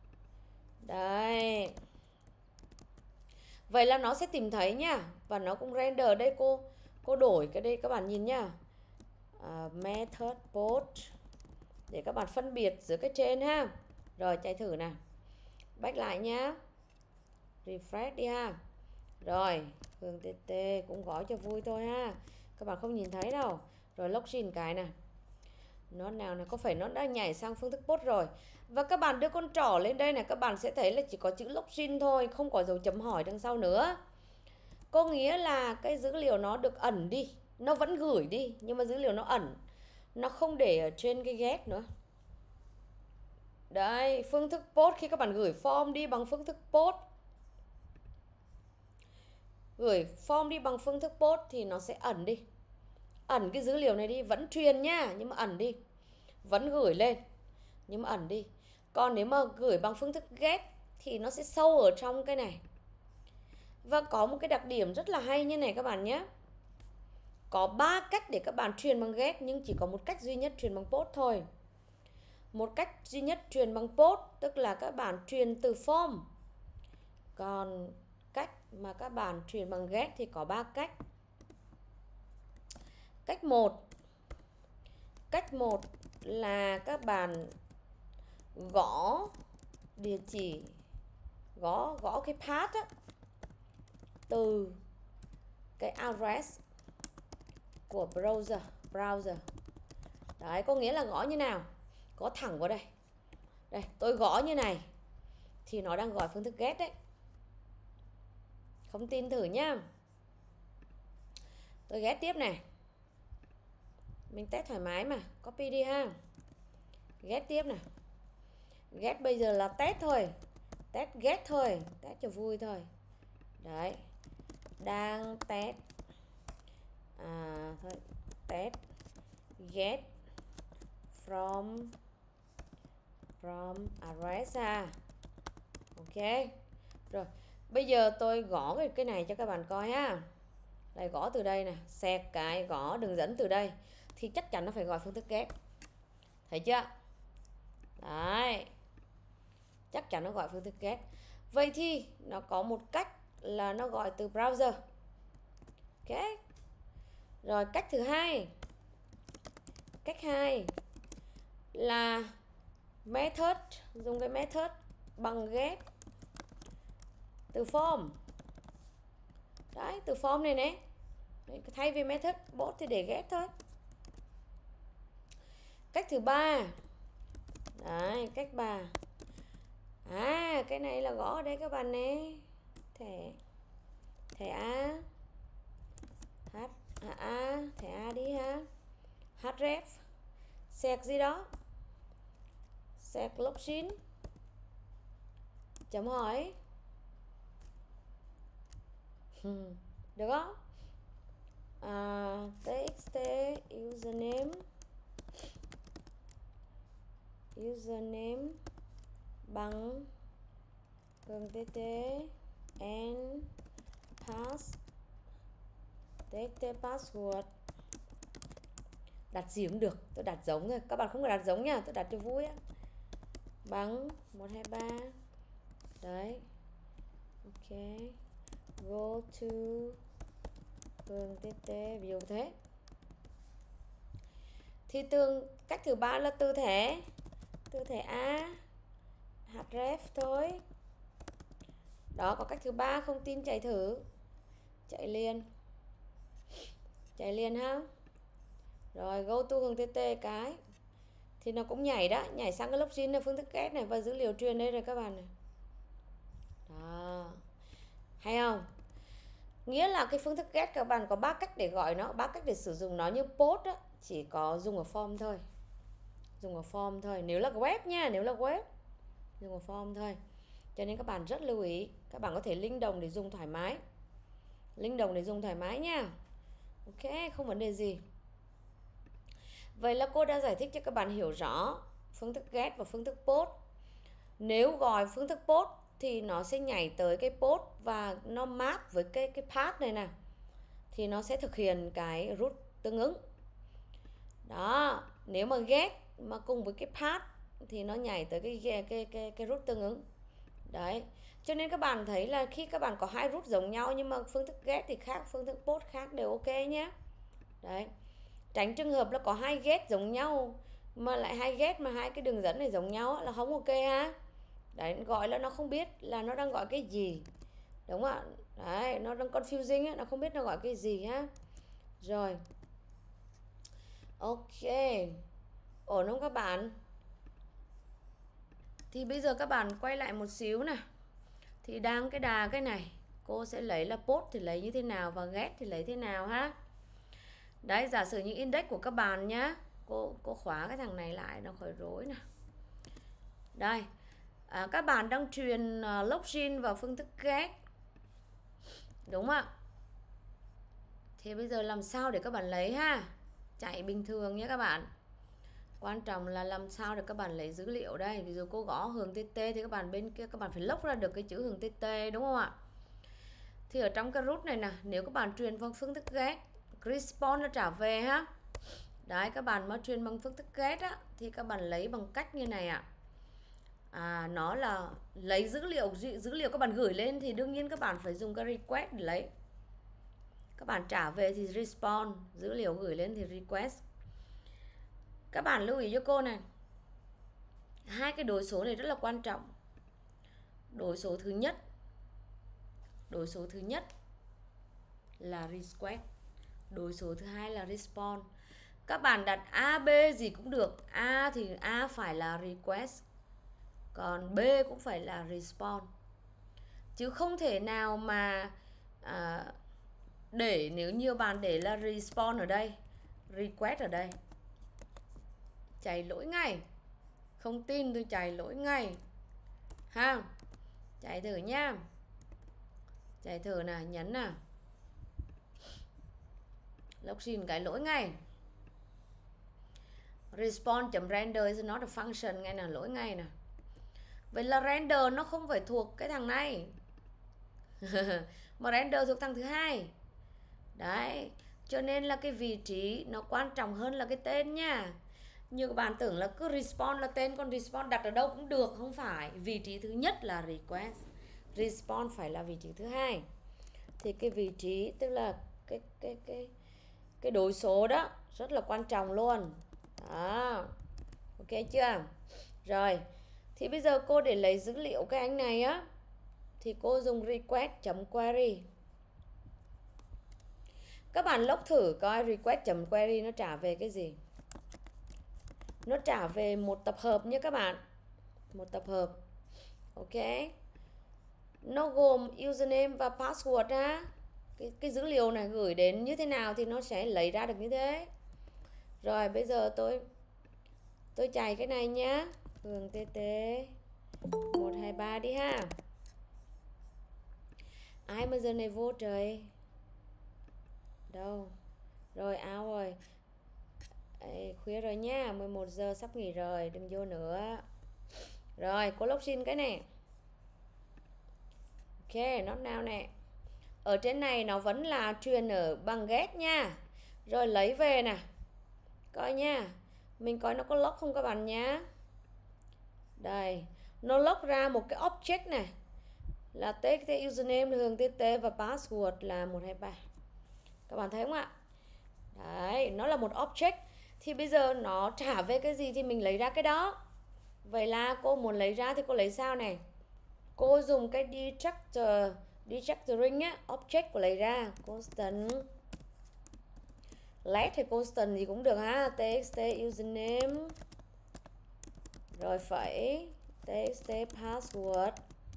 Đây. Vậy là nó sẽ tìm thấy nha. Và nó cũng render ở đây cô. Cô đổi cái đây các bạn nhìn nha. uh, Method post. Để các bạn phân biệt giữa cái trên ha. Rồi chạy thử nào. Back lại nhá. Refresh đi ha. Rồi Hương txt cũng gõ cho vui thôi ha. Các bạn không nhìn thấy đâu. Rồi login cái này. Nó nào này, có phải nó đã nhảy sang phương thức post rồi. Và các bạn đưa con trỏ lên đây này, các bạn sẽ thấy là chỉ có chữ login thôi, không có dấu chấm hỏi đằng sau nữa. Có nghĩa là cái dữ liệu nó được ẩn đi. Nó vẫn gửi đi, nhưng mà dữ liệu nó ẩn. Nó không để ở trên cái get nữa. Đấy, phương thức post khi các bạn gửi form đi bằng phương thức post. Gửi form đi bằng phương thức post thì nó sẽ ẩn đi. Ẩn cái dữ liệu này đi, vẫn truyền nha, nhưng mà ẩn đi. Vẫn gửi lên, nhưng mà ẩn đi. Còn nếu mà gửi bằng phương thức get thì nó sẽ sâu ở trong cái này. Và có một cái đặc điểm rất là hay như này các bạn nhé. Có ba cách để các bạn truyền bằng get, nhưng chỉ có một cách duy nhất truyền bằng post thôi. Một cách duy nhất truyền bằng post tức là các bạn truyền từ form. Còn cách mà các bạn truyền bằng get thì có ba cách. Cách một. Cách một là các bạn gõ địa chỉ, gõ gõ cái path á, từ cái address của browser browser. Đấy, có nghĩa là gõ như nào? Gõ thẳng vào đây. Đây, tôi gõ như này thì nó đang gọi phương thức get đấy. Không tin thử nhá. Tôi get tiếp này. Mình test thoải mái mà, copy đi ha. Get tiếp này. Get bây giờ là test thôi. Test get thôi, test cho vui thôi. Đấy. Đang test à thôi, test get from from address à. Ok. Rồi, bây giờ tôi gõ cái, cái này cho các bạn coi ha. Đây, gõ từ đây nè, xẹt cái gõ đường dẫn từ đây thì chắc chắn nó phải gọi phương thức get. Thấy chưa? Đấy. Chắc chắn nó gọi phương thức get. Vậy thì nó có một cách là nó gọi từ browser. Ok. Rồi cách thứ hai. Cách hai là method, dùng cái method bằng get từ form. Đấy, từ form này nè. Thay vì method bot thì để get thôi. Cách thứ ba. Đấy, cách ba. À, cái này là gõ ở đây các bạn nè. Thẻ thẻ A. H à, A, thẻ A đi ha. Href. Sạc gì đó. Sạc login. Chấm hỏi. Được không? À, txt username username bằng cường tt and pass txt password. Đặt gì cũng được, tôi đặt giống thôi, các bạn không cần đặt giống nha, tôi đặt cho vui á. Bằng một hai ba. Đấy. Ok. Go to cường tt, ví dụ thế. Thì tương cách thứ ba là từ thẻ từ thẻ A href thôi. Đó, có cách thứ ba, không tin chạy thử. Chạy liền. Chạy liền ha. Rồi go to cường tt cái thì nó cũng nhảy đó, nhảy sang cái login này, phương thức get này và dữ liệu truyền đây rồi các bạn này. Đó. Hay không? Nghĩa là cái phương thức get các bạn có ba cách để gọi nó, ba cách để sử dụng nó. Như post á, chỉ có dùng ở form thôi. Dùng ở form thôi, nếu là web nha, nếu là web dùng ở form thôi. Cho nên các bạn rất lưu ý, các bạn có thể link đồng để dùng thoải mái. Link đồng để dùng thoải mái nha. Ok, không vấn đề gì. Vậy là cô đã giải thích cho các bạn hiểu rõ phương thức get và phương thức post. Nếu gọi phương thức post thì nó sẽ nhảy tới cái post và nó map với cái cái path này nè, thì nó sẽ thực hiện cái route tương ứng. Đó, nếu mà get mà cùng với cái path thì nó nhảy tới cái cái cái cái, cái route tương ứng. Đấy. Cho nên các bạn thấy là khi các bạn có hai route giống nhau nhưng mà phương thức get thì khác, phương thức post khác đều ok nhé. Đấy. Tránh trường hợp là có hai get giống nhau mà lại hai get mà hai cái đường dẫn này giống nhau là không ok ha. Đấy, gọi là nó không biết là nó đang gọi cái gì. Đúng không ạ? Đấy, nó đang confusing ấy, nó không biết nó gọi cái gì ha. Rồi. Ok. Ổn không các bạn? Thì bây giờ các bạn quay lại một xíu nè. Thì đang cái đà cái này, cô sẽ lấy là post thì lấy như thế nào và get thì lấy thế nào ha. Đấy, giả sử những index của các bạn nhá. Cô cô khóa cái thằng này lại nó khỏi rối nè. Đây. À, các bạn đang truyền uh, login vào phương thức get. Đúng không ạ? Thì bây giờ làm sao để các bạn lấy ha. Chạy bình thường nhé các bạn. Quan trọng là làm sao để các bạn lấy dữ liệu đây. Ví dụ cô gõ Hường tê tê thì các bạn bên kia các bạn phải lốc ra được cái chữ Hường tê tê đúng không ạ? Thì ở trong cái root này nè, nếu các bạn truyền bằng phương thức get, response nó trả về ha. Đấy, các bạn mà truyền bằng phương thức get á, thì các bạn lấy bằng cách như này ạ. À, nó là lấy dữ liệu, dữ liệu các bạn gửi lên thì đương nhiên các bạn phải dùng cái request để lấy. Các bạn trả về thì response, dữ liệu gửi lên thì request. Các bạn lưu ý cho cô này, hai cái đối số này rất là quan trọng. Đối số thứ nhất, đối số thứ nhất là request, đối số thứ hai là response. Các bạn đặt A, B gì cũng được. A thì A phải là request, còn B cũng phải là response. Chứ không thể nào mà à, để nếu nhiều bạn để là response ở đây, request ở đây, chạy lỗi ngay. Không tin tôi chạy lỗi ngay ha. Chạy thử nha. Chạy thử nè, nhấn nè, login cái lỗi ngay. Response.render is not a function, ngay là lỗi ngay nè. Vậy là render nó không phải thuộc cái thằng này mà render thuộc thằng thứ hai. Đấy, cho nên là cái vị trí nó quan trọng hơn là cái tên nha. Như các bạn tưởng là cứ response là tên, còn response đặt ở đâu cũng được, không phải. Vị trí thứ nhất là request, response phải là vị trí thứ hai. Thì cái vị trí tức là cái cái cái cái đối số đó rất là quan trọng luôn. Đó. Ok chưa? Rồi, thì bây giờ cô để lấy dữ liệu cái anh này á, thì cô dùng request.query. Các bạn log thử coi request.query nó trả về cái gì. Nó trả về một tập hợp nhé các bạn. Một tập hợp. Ok. Nó gồm username và password ha. Cái, cái dữ liệu này gửi đến như thế nào thì nó sẽ lấy ra được như thế. Rồi bây giờ tôi Tôi chạy cái này nhá. Hường tt một hai ba đi ha. Ai mà giờ này vô trời? Đâu? Rồi out rồi. Ê, khuya rồi nha, mười một giờ sắp nghỉ rồi, đừng vô nữa. Rồi, cô login cái này. Ok, not now nè. Ở trên này nó vẫn là truyền ở bằng get nha. Rồi lấy về nè. Coi nha. Mình coi nó có log không các bạn nhá. Đây, nó log ra một cái object này. Là txt username, Hường tt và password là một hai ba. Các bạn thấy không ạ? Đấy, nó là một object. Thì bây giờ nó trả về cái gì thì mình lấy ra cái đó. Vậy là cô muốn lấy ra thì cô lấy sao này? Cô dùng cái destructor, destructoring á, object của lấy ra, constant. Let hay constant gì cũng được ha, txt username. Rồi phẩy txt password.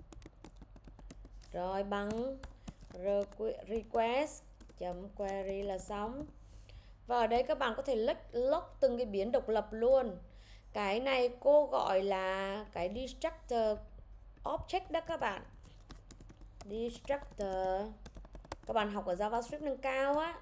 Rồi bằng request chấm query là xong. Và ở đây các bạn có thể log từng cái biến độc lập luôn. Cái này cô gọi là cái destructor object đó các bạn. Destructor. Các bạn học ở JavaScript nâng cao á.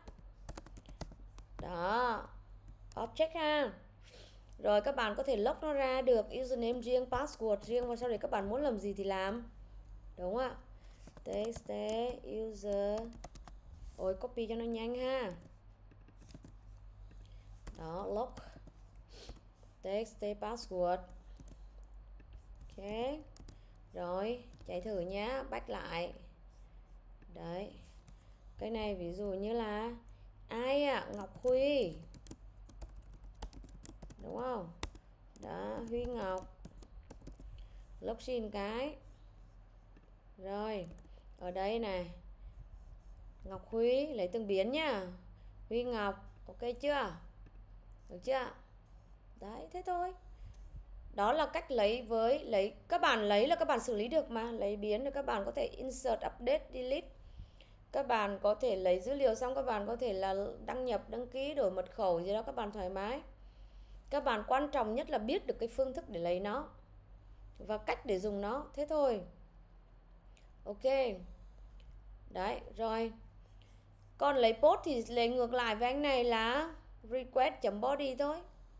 Đó. Object ha. Rồi các bạn có thể log nó ra được username riêng, password riêng, và sau đấy các bạn muốn làm gì thì làm. Đúng không ạ? Txt user. Ôi, copy cho nó nhanh ha. Đó, log txt password. Ok. Rồi, chạy thử nhá, back lại. Đấy. Cái này ví dụ như là ai ạ? À? Ngọc Huy. Đúng không? Đó, Huy Ngọc. Login cái. Rồi, ở đây này. Ngọc Huy, lấy từng biến nhá. Huy Ngọc, ok chưa? Được chưa? Đấy, thế thôi. Đó là cách lấy với lấy các bạn lấy là các bạn xử lý được mà, lấy biến thì các bạn có thể insert, update, delete. Các bạn có thể lấy dữ liệu xong các bạn có thể là đăng nhập, đăng ký, đổi mật khẩu gì đó các bạn thoải mái. Các bạn quan trọng nhất là biết được cái phương thức để lấy nó và cách để dùng nó, thế thôi. Ok. Đấy, rồi. Còn lấy post thì lấy ngược lại với anh này là request.body thôi.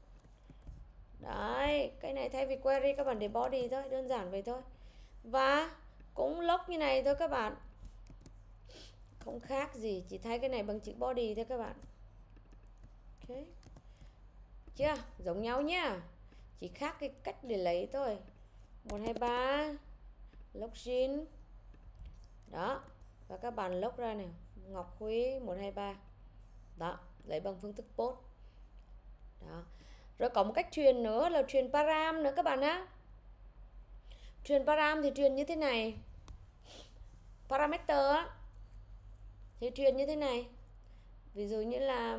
Đấy, cái này thay vì query các bạn để body thôi, đơn giản vậy thôi. Và cũng log như này thôi các bạn. Không khác gì, chỉ thay cái này bằng chữ body thôi các bạn. Ok. Chưa? Giống nhau nhá. Chỉ khác cái cách để lấy thôi. một hai ba login. Đó. Và các bạn log ra này, Ngọc Huy một hai ba. Đó, lấy bằng phương thức post. Đó. Rồi có một cách truyền nữa là truyền param nữa các bạn á. Truyền param thì truyền như thế này. Parameter á thì truyền như thế này. Ví dụ như là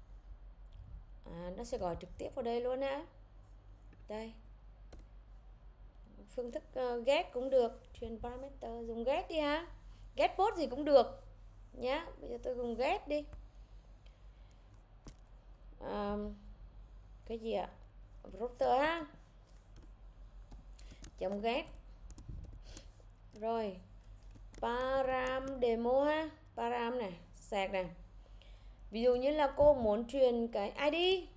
à, nó sẽ gọi trực tiếp vào đây luôn á. Đây. Phương thức uh, get cũng được, truyền parameter dùng get đi ha. Get post gì cũng được nhá. Bây giờ tôi dùng get đi. À, cái gì ạ? Router ha. Chấm get. Rồi. Param demo ha. Param này, sạc này. Ví dụ như là cô muốn truyền cái i đê.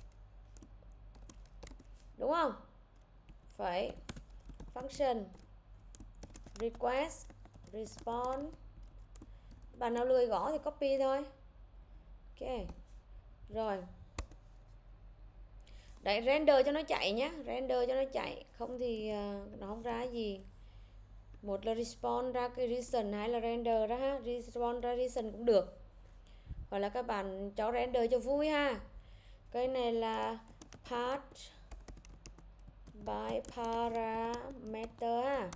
Đúng không? Phải function request response. Bạn nào lười gõ thì copy thôi. Ok. Rồi. Đấy, render cho nó chạy nhé. Render cho nó chạy. Không thì uh, nó không ra gì. Một là response ra cái reason, hay là render ra ha. Response ra reason cũng được. Hoặc là các bạn cho render cho vui ha. Cái này là part by parameter ha.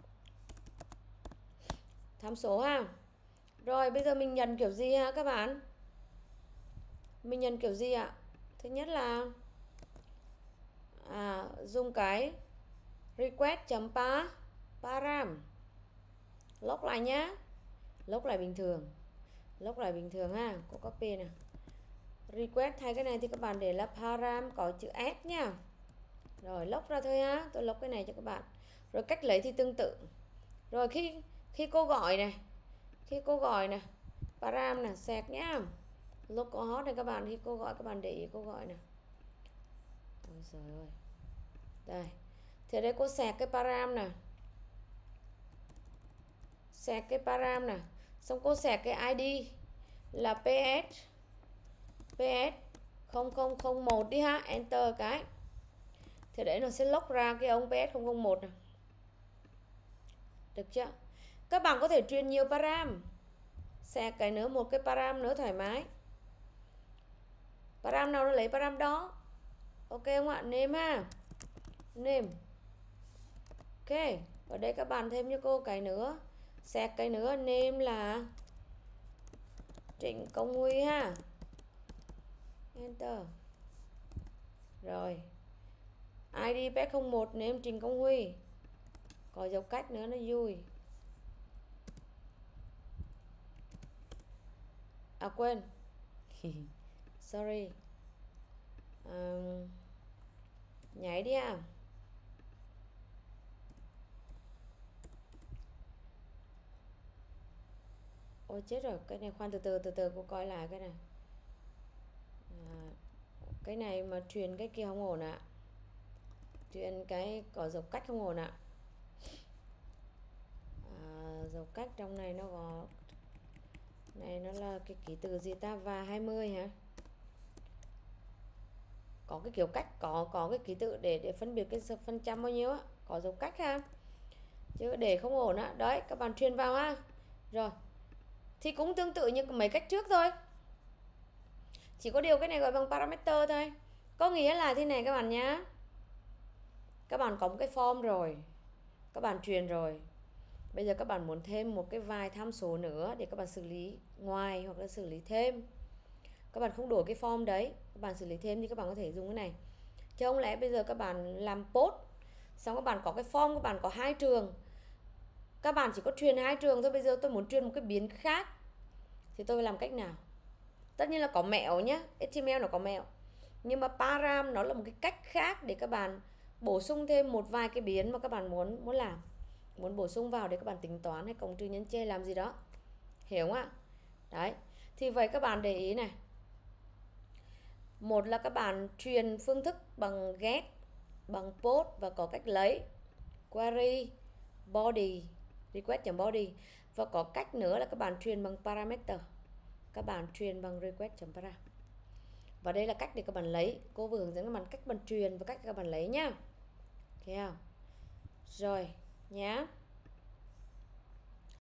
Tham số ha. Rồi bây giờ mình nhận kiểu gì ha các bạn? Mình nhận kiểu gì ạ? Thứ nhất là à, dùng cái request.pa param. Log lại nhá. Log lại bình thường. Log lại bình thường ha. Có copy nè. Request thay cái này thì các bạn để là param có chữ S nha. Rồi log ra thôi ha. Tôi log cái này cho các bạn. Rồi cách lấy thì tương tự. Rồi khi khi cô gọi này, khi cô gọi này, param nè, sạc nhá. Localhost này các bạn, khi cô gọi các bạn để ý cô gọi nè. Ôi trời ơi. Đây. Thì đây cô sạc cái param nè. Sạc cái param nè. Xong cô sạc cái i đê là ps ps không không không một đi ha, enter cái. Thì để nó sẽ log ra cái ông ps không không một này. Được chưa? Các bạn có thể truyền nhiều param. Sạc cái nữa, một cái param nữa thoải mái. Param nào nó lấy param đó. Ok không ạ? Name ha. Name. Ok. Ở đây các bạn thêm cho cô cái nữa. Sạc cái nữa, name là Trịnh Công Huy ha. Enter. Rồi. i đê pet không một, name Trịnh Công Huy. Có dấu cách nữa nó vui. À quên. Sorry. Um, nhảy đi à. Ôi chết rồi, cái này khoan từ từ từ từ cô coi lại cái này. À, cái này mà truyền cái kia không ổn ạ. À. Truyền cái có dấu cách không ổn ạ. À. À, dấu cách trong này nó có này nó là cái ký tự gì ta, và hai mươi hả? Có cái kiểu cách, có có cái ký tự để để phân biệt cái phần trăm bao nhiêu á, có dấu cách ha. Chứ để không ổn á. Đấy, các bạn truyền vào ha. Rồi. Thì cũng tương tự như mấy cách trước thôi. Chỉ có điều cái này gọi bằng parameter thôi. Có nghĩa là thế này các bạn nhá. Các bạn có một cái form rồi. Các bạn truyền rồi. Bây giờ các bạn muốn thêm một cái vài tham số nữa để các bạn xử lý ngoài hoặc là xử lý thêm. Các bạn không đổi cái form đấy, các bạn xử lý thêm thì các bạn có thể dùng cái này. Chứ không lẽ bây giờ các bạn làm post, xong các bạn có cái form, các bạn có hai trường. Các bạn chỉ có truyền hai trường thôi, bây giờ tôi muốn truyền một cái biến khác. Thì tôi làm cách nào? Tất nhiên là có mẹo nhé, hát tê em lờ nó có mẹo. Nhưng mà param nó là một cái cách khác để các bạn bổ sung thêm một vài cái biến mà các bạn muốn muốn làm. Muốn bổ sung vào để các bạn tính toán hay cộng trừ nhân chia làm gì đó. Hiểu không ạ? Đấy. Thì vậy các bạn để ý này. Một là các bạn truyền phương thức bằng get, bằng post và có cách lấy. Query, body, request.body. Và có cách nữa là các bạn truyền bằng parameter. Các bạn truyền bằng request.para. Và đây là cách để các bạn lấy. Cô vừa hướng dẫn các bạn cách bạn truyền và cách các bạn lấy nhá. Thấy không? Rồi nhá.